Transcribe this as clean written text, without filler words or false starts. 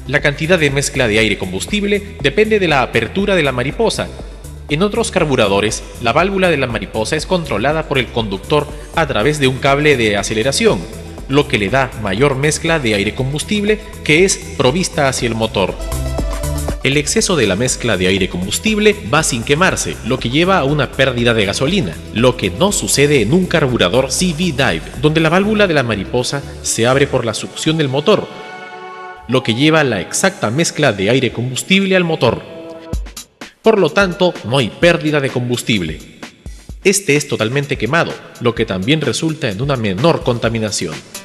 La cantidad de mezcla de aire-combustible depende de la apertura de la mariposa. En otros carburadores, la válvula de la mariposa es controlada por el conductor a través de un cable de aceleración, lo que le da mayor mezcla de aire-combustible que es provista hacia el motor. El exceso de la mezcla de aire-combustible va sin quemarse, lo que lleva a una pérdida de gasolina, lo que no sucede en un carburador CV-Dive, donde la válvula de la mariposa se abre por la succión del motor, lo que lleva la exacta mezcla de aire-combustible al motor. Por lo tanto, no hay pérdida de combustible. Este es totalmente quemado, lo que también resulta en una menor contaminación.